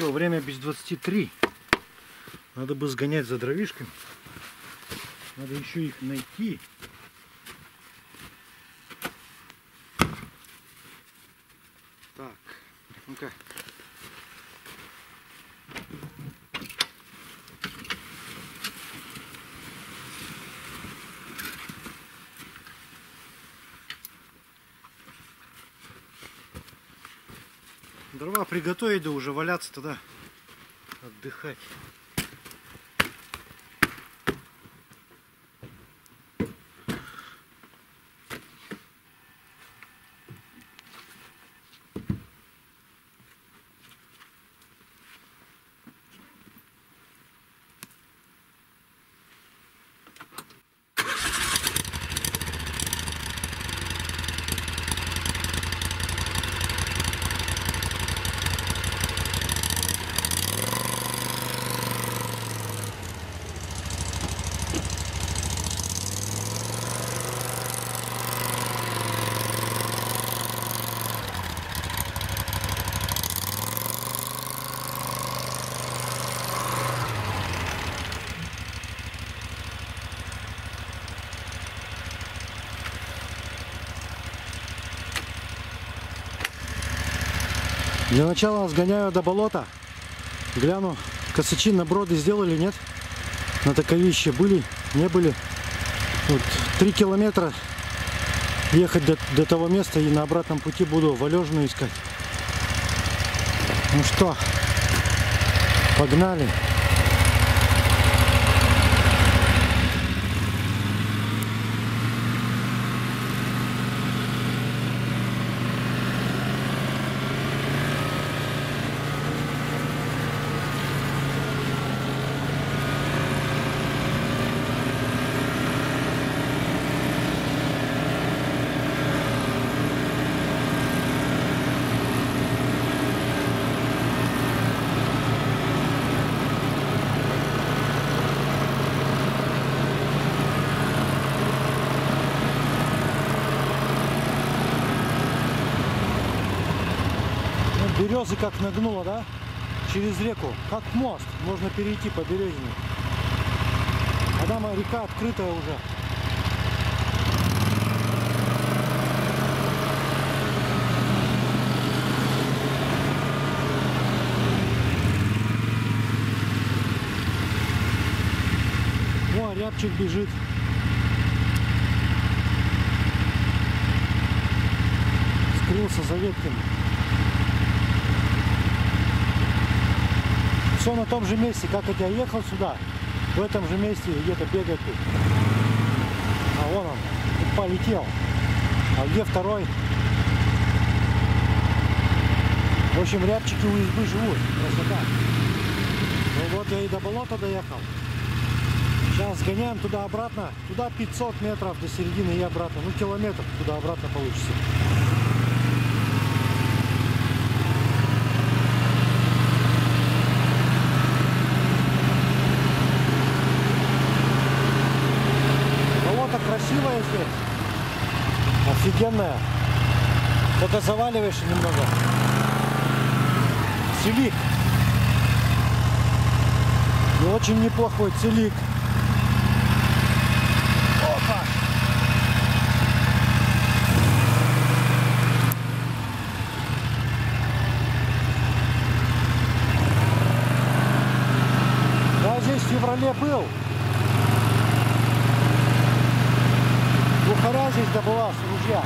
что, время без 23. Надо бы сгонять за дровишками. Надо еще их найти. Так, ну-ка. Дрова приготовить, да уже валяться тогда, отдыхать. Для начала сгоняю до болота, гляну, косачи на броды сделали, нет? На таковище были, не были. Вот 3 километра ехать до того места, и на обратном пути буду валежную искать. Ну что, погнали. Березы как нагнуло, да? Через реку. Как мост. Можно перейти по березине. А там река открытая уже. О, рябчик бежит. Скрылся за ветками. Все на том же месте, как я ехал сюда, в этом же месте где-то бегает тут. А вон он, полетел. А где второй? В общем, рябчики у избы живут. Красота. Ну вот я и до болота доехал. Сейчас сгоняем туда-обратно. Туда 500 метров до середины и обратно. Ну, километр туда-обратно получится. Красивая здесь, офигенная, только заваливаешь немного. Целик, и очень неплохой целик. Опа! Я здесь в феврале был. Бухаря здесь добыла с ружья.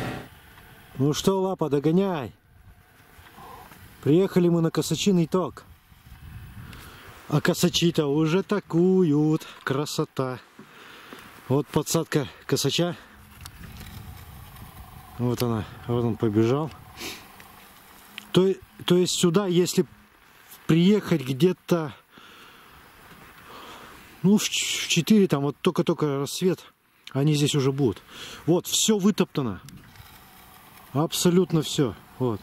Ну что, Лапа, догоняй. Приехали мы на Косачиный ток. А косачи-то уже такуют. Красота. Вот подсадка косача. Вот она. Вот он побежал. То есть сюда, если приехать где-то, ну, в 4, там вот только-только рассвет, они здесь уже будут. Вот, все вытоптано. Абсолютно все. Вот.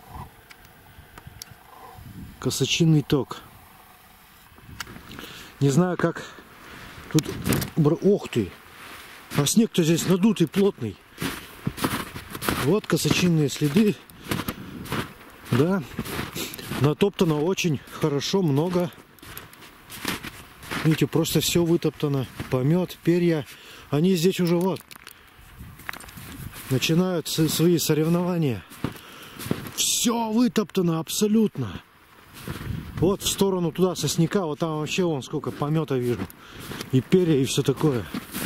Косачинный ток. Не знаю, как тут... Ох ты! А снег-то здесь надутый, плотный. Вот косачинные следы. Да. Натоптано очень хорошо, много. Видите, просто все вытоптано. Помет, перья. Они здесь уже вот начинают свои соревнования. Все вытоптано абсолютно. Вот в сторону туда сосняка, вот там вообще вон сколько помета вижу. И перья, и все такое.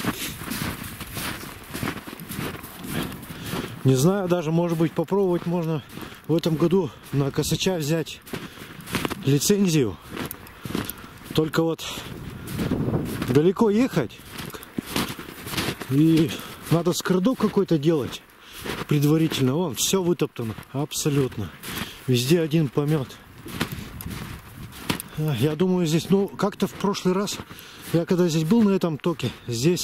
Не знаю, даже может быть попробовать можно в этом году на косача взять лицензию. Только вот далеко ехать. И надо скордок какой-то делать предварительно. Вон, все вытоптано. Абсолютно. Везде один помет. Я думаю, здесь, ну, как-то в прошлый раз, я когда здесь был на этом токе, здесь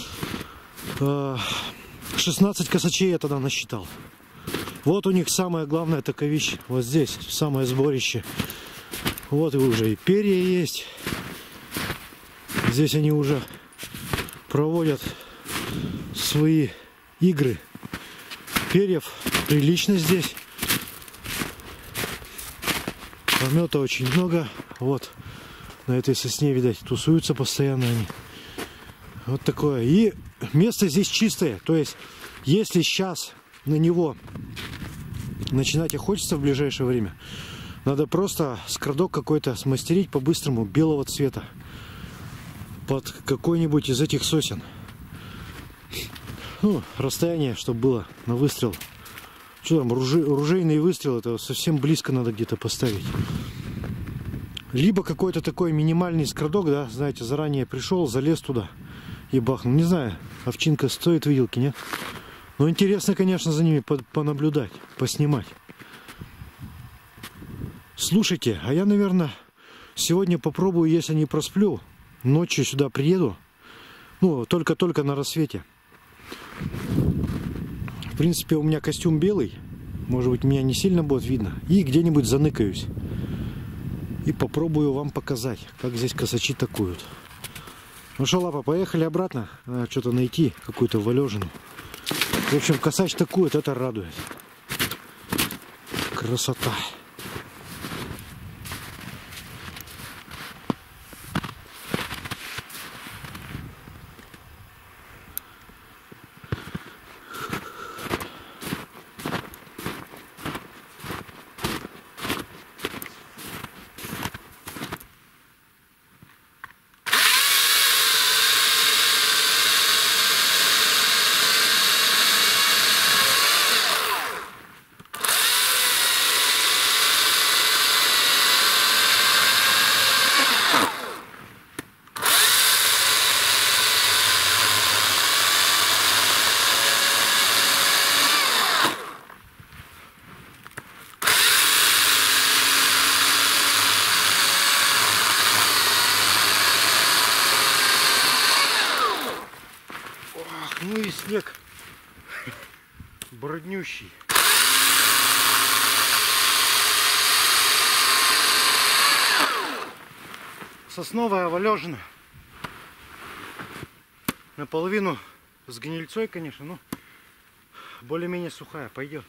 16 косачей я тогда насчитал. Вот у них самое главное таковище. Вот здесь самое сборище. Вот и уже и перья есть. Здесь они уже проводят свои игры. Перьев прилично здесь. Помета очень много. Вот на этой сосне, видать, тусуются постоянно они. Вот такое. И место здесь чистое. То есть, если сейчас на него начинать охотиться в ближайшее время, надо просто скордок какой-то смастерить по-быстрому белого цвета под какой-нибудь из этих сосен. Ну, расстояние, чтобы было на выстрел. Что там, ружейный выстрел, это совсем близко надо где-то поставить. Либо какой-то такой минимальный скордок, да, знаете, заранее пришел, залез туда и бахнул. Не знаю, овчинка стоит вилки, нет? Но интересно, конечно, за ними понаблюдать, поснимать. Слушайте, а я, наверное, сегодня попробую, если не просплю, ночью сюда приеду. Ну, только-только на рассвете. В принципе, у меня костюм белый. Может быть, меня не сильно будет видно. И где-нибудь заныкаюсь. И попробую вам показать, как здесь косачи такуют. Ну что, лапа, поехали обратно. Надо что-то найти, какую-то валежину. В общем, косач такует, это радует. Красота. Ну и снег броднющий. Сосновая валежина. Наполовину с гнильцой, конечно, но более-менее сухая, пойдет.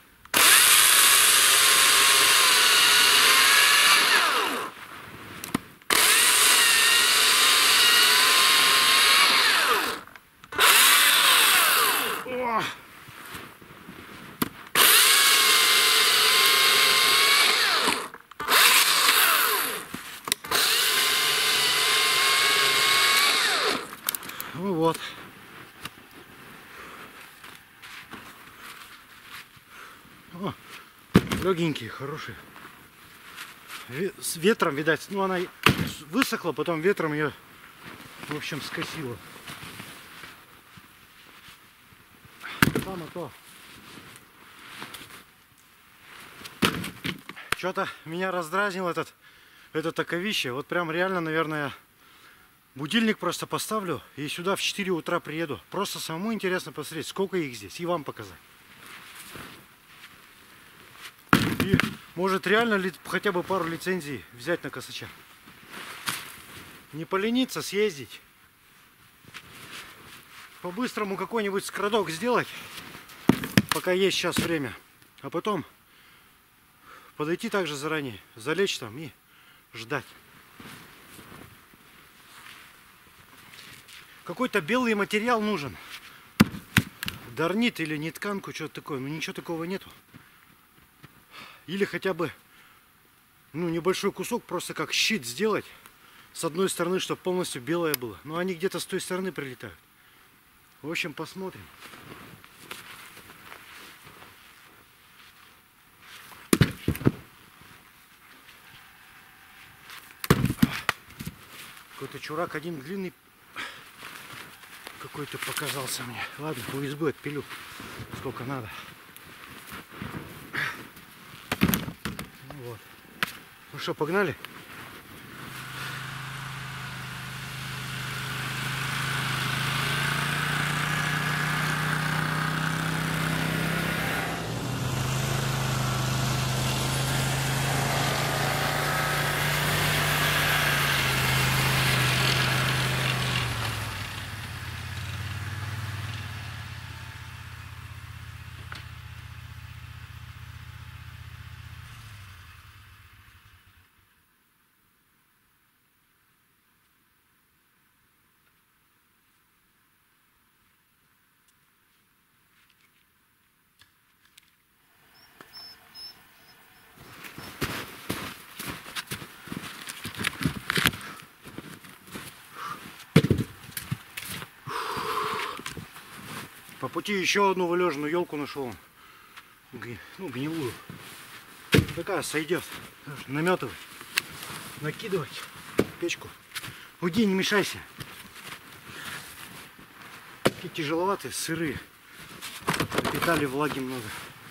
Ну вот. О, легенькие, хорошие. С ветром, видать, ну она высохла, потом ветром ее, в общем, скосило. Там то. Что-то меня раздразнил это таковище. Вот прям реально, наверное, будильник просто поставлю и сюда в 4 утра приеду. Просто самому интересно посмотреть, сколько их здесь, и вам показать. И может реально хотя бы пару лицензий взять на косача. Не полениться, съездить. По-быстрому какой-нибудь скрадок сделать, пока есть сейчас время. А потом подойти также заранее, залечь там и ждать. Какой-то белый материал нужен. Дарнит или нитканку, что-то такое. Но ничего такого нету. Или хотя бы небольшой кусок, просто как щит сделать. С одной стороны, чтобы полностью белое было. Но они где-то с той стороны прилетают. В общем, посмотрим. Какой-то чурак один длинный какой-то показался мне. Ладно, УСБ отпилю сколько надо. Вот. Ну что, погнали? По пути еще одну вылеженную елку нашел. Гнилую. Такая сойдет. Наметывать. Накидывать. Печку. Уйди, не мешайся. Такие тяжеловатые, сырые. Напитали влаги много.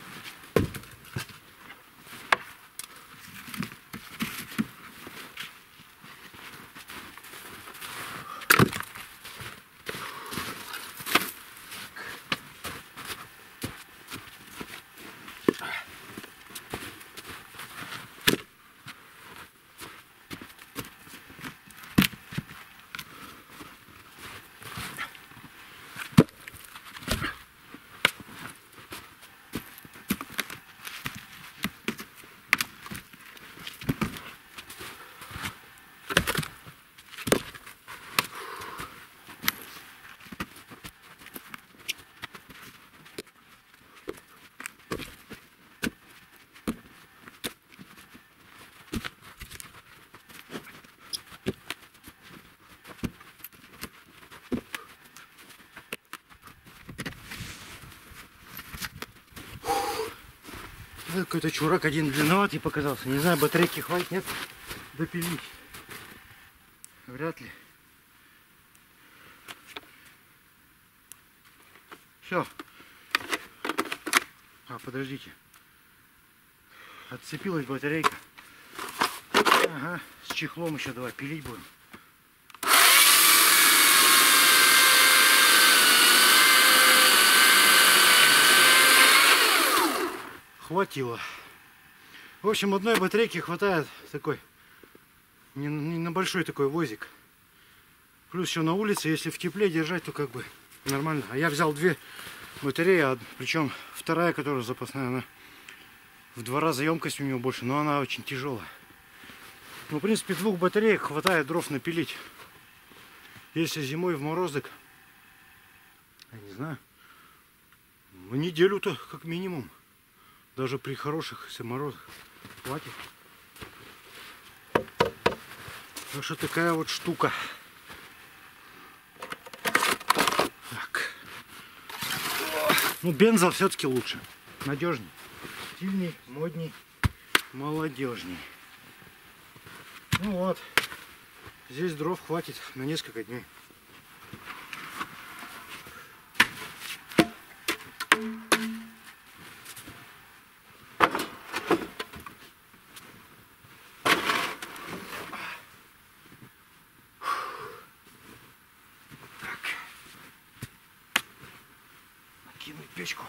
Какой-то чурак один длинноватый показался. Не знаю, батарейки хватит, нет? Допилить. Вряд ли. Все. Подождите. Отцепилась батарейка. Ага, с чехлом еще давай пилить будем. Хватило. В общем, одной батарейки хватает такой, не на большой такой возик. Плюс еще на улице, если в тепле держать, то как бы нормально. А я взял 2 батареи, причем вторая, которая запасная, она в 2 раза емкость у нее больше, но она очень тяжелая. Ну, в принципе, 2 батареек хватает дров напилить. Если зимой в морозок, я не знаю, в неделю-то как минимум. Даже при хороших морозах хватит. Так что такая вот штука. Так. Ну, бенза все-таки лучше. Надежней. Стильней, модней, молодежней. Ну вот. Здесь дров хватит на несколько дней. Кинуть печку.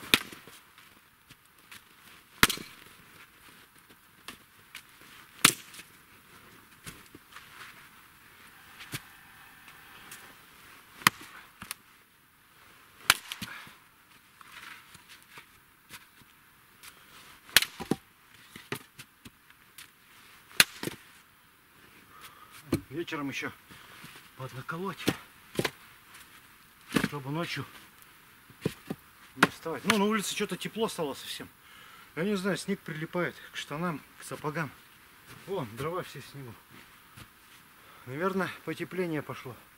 Вечером еще поднаколоть, чтобы ночью не вставать. Ну, на улице что-то тепло стало совсем. Я не знаю, снег прилипает к штанам, к сапогам. Вон, дрова все в снегу. Наверное, потепление пошло.